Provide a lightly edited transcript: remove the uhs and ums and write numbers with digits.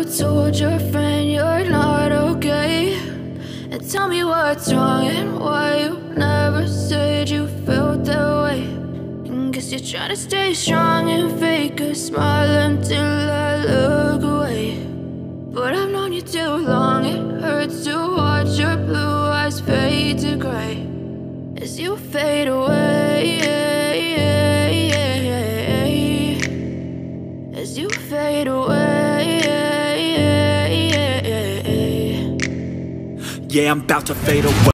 told your friend you're not okay? And tell me what's wrong and why you never said you felt that way. And guess you're trying to stay strong and fake a smile until I look away. But I've known you too long, it hurts to watch your blue eyes fade to gray as you fade away, as you fade away. Yeah, I'm about to fade away.